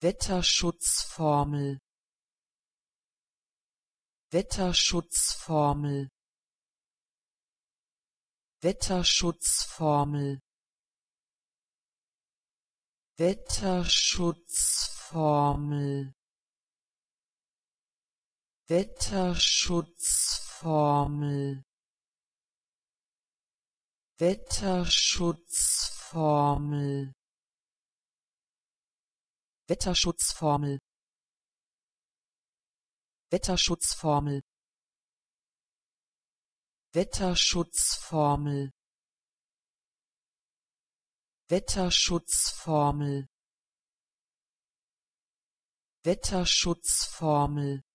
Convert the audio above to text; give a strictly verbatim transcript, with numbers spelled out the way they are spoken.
Wetterschutzformel, Wetterschutzformel, Wetterschutzformel, Wetterschutzformel, Wetterschutzformel, Wetterschutzformel, Wetterschutzformel, Wetterschutzformel, Wetterschutzformel, Wetterschutzformel, Wetterschutzformel,